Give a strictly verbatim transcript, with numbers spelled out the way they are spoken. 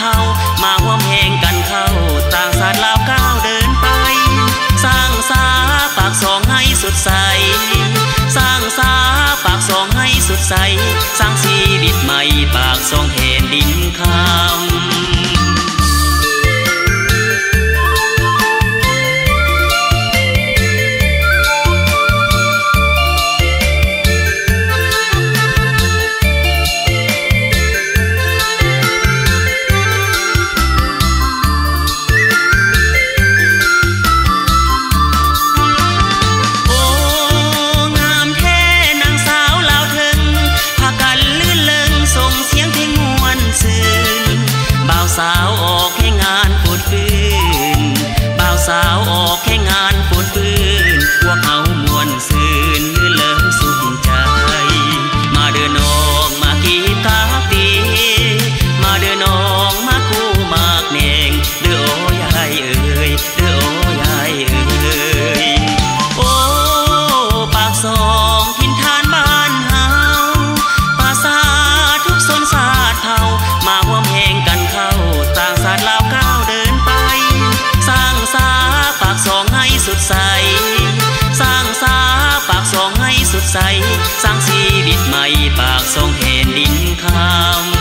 เผ่ามาร่วมแห่งกันเข้าต่างศาสตร์ลาวก้าวเดินไปสร้างสาปากสองให้สุดใสสร้างสาปากสองให้สุดใสสร้างชีวิตใหม่ปากสองแผ่นดินคำสาวออกให้งานปูดปืนบ่าวสาวออกให้งานปูดปืนพวกเขามวนซื่นลื่นเลิศสุขใจมาเดินน้องมากีบกาปีมาเดินน้องมาคู่มากแนงเด้อโอ้ยายเอ่ยเด้อโอ้ยายเอ่ยโอ้ปากสองทินทานบ้านเฮาภาษาทุกสนศาสตร์เฮามาร่วมแห่งกันเข้าต่างศาสตร์ลาวก้าวเดินไปสร้างสาปากสองให้สุดใสสร้างสาปากสองให้สุดใสสร้างชีวิตใหม่ปากสองแผ่นดินคำ